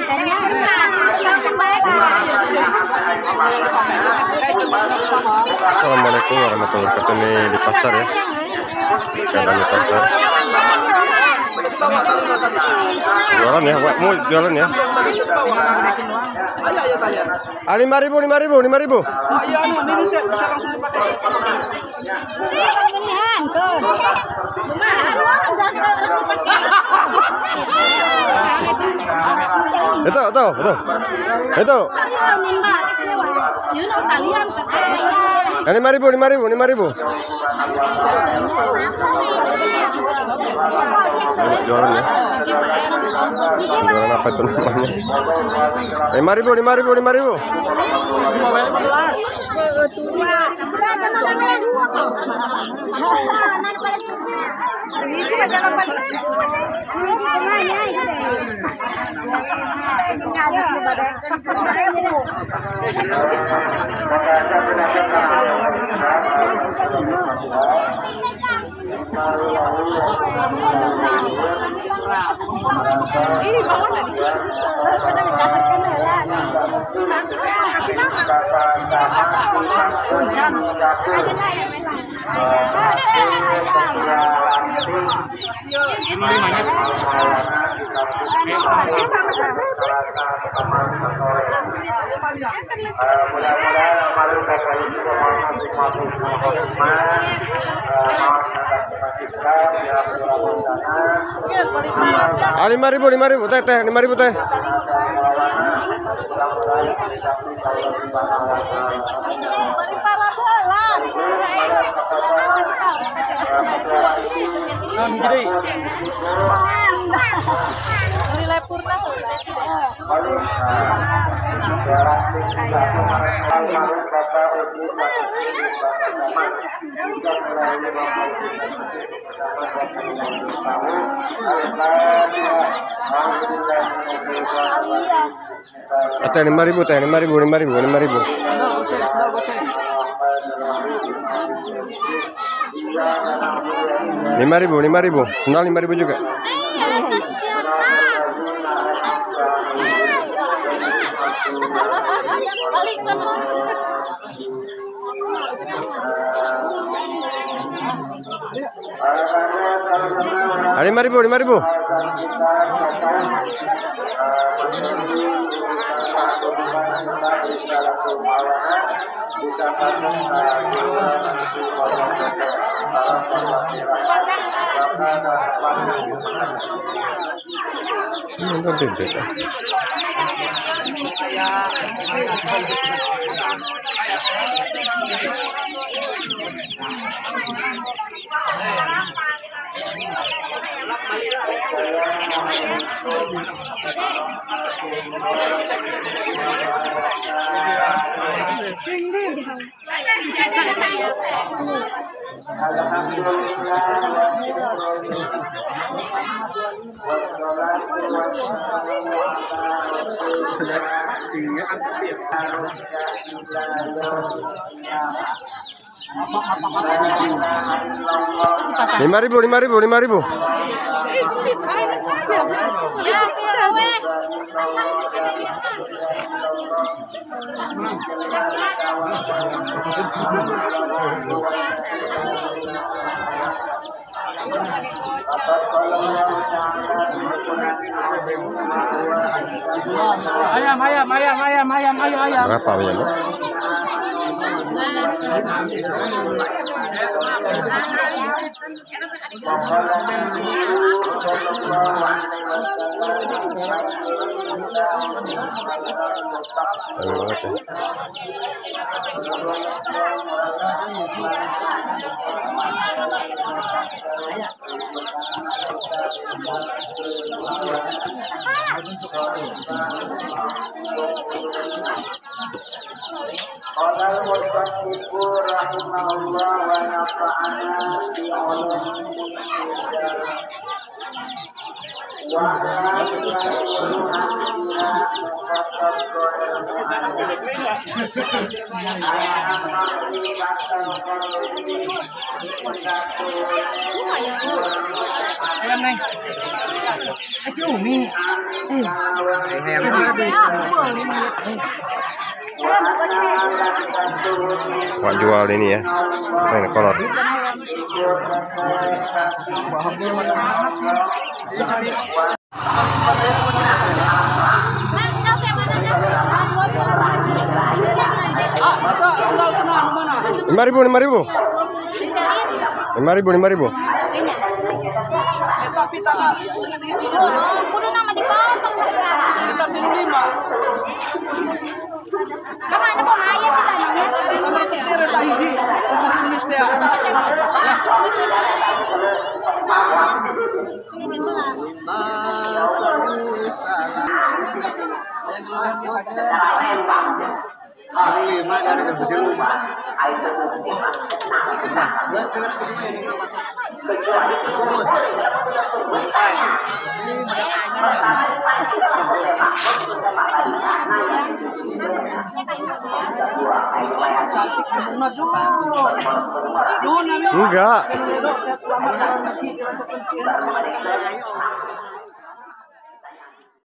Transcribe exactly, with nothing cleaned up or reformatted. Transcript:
Assalamualaikum warahmatullahi wabarakatuh. Ini di pasar ya, jalan di pasar. Jualan ya, Wak, mau jualan ya. Ah, lima ribu, lima ribu, lima ribu. Oh iya, ini bisa langsung dipakai. Itu, itu, itu, itu. Yang lima ribu, lima ribu, lima ribu. Jualan ya. Jualan apa itu namanya? Lima ribu, lima ribu, lima ribu. Ini bawah tadi. Ah, lima ribu, lima ribu, teh, teh, lima ribu teh. Teh lima ribu, teh lima ribu, lima ribu, lima ribu. Lima ribu, lima ribu, sendal lima ribu juga. Ah, lima ribu, lima ribu. Lima ribu, lima ribu, lima ribu. Ayam, ayam, ayam, ayam, ayam, ayam, ayam. Berapa ayam? Banyak banget ya. Qala al-musannifu rahimahullah wa nafa'ana bi ulum wa Ayan, Neng. Eh, si Umi. Wak jual ini ya. Ini kolor. Ah, ito, sandal sana, mana? Lima ribu, lima ribu. Lima ribu, lima ribu. Ito, pita na. Dengan hijinya na. Kuno na matipasok na kaya. Kita tinu lima. Kamano po maya kita niya? Sa mga pitira ta hiji. Sa rilis niya. Masa usala. Lima dari ke lima. Gas dengan semua ini berapa? Cantik na juga. Enggak. Sehat selamat.